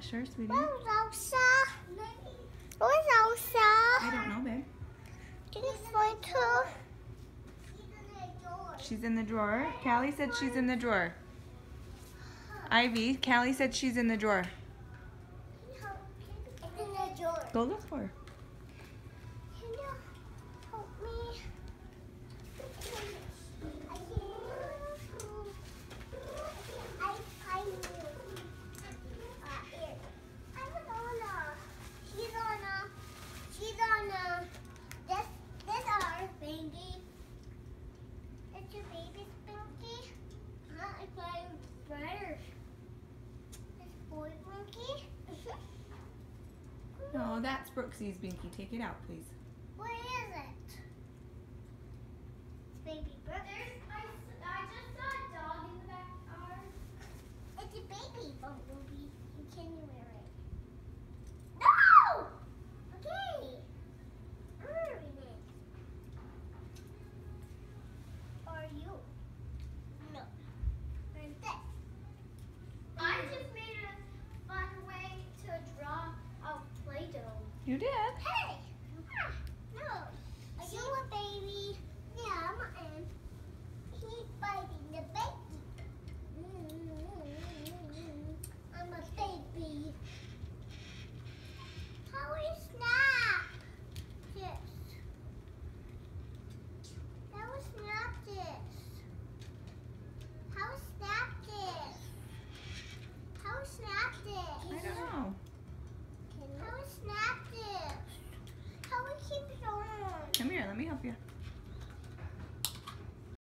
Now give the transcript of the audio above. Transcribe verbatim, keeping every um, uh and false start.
Sure, sweetie. Where's Elsa? Where's Elsa? I don't know, babe. Can you find her? She's in the drawer. Callie said she's in the drawer. Ivy, Callie said she's in the drawer. It's in the drawer. Go look for her. Can you help me? I find you. Uh, here. I'm Lona. She's Lona. She's Lona. This, this our baby. It's your baby, Spinky. Huh? It's my brother. This boy, Spinky. No, that's Brooksy's binky. Take it out, please. Where is it? It's baby Brooke. There's, I, I just saw a dog in the backyard. It's a baby bumblebee. You can't wear it. No! Okay. I'm wearing it. Or you? No. Or this. I just made a fun way to draw a Play-Doh. You did. Hey! Ah, no. Are you a baby? Yeah, I'm an. He's biting the baby. I'm a baby. How we snap this? How we snap this? How we snap this? How we snap this? I don't know. How we snap this? How we keep it on? Come here, let me help you.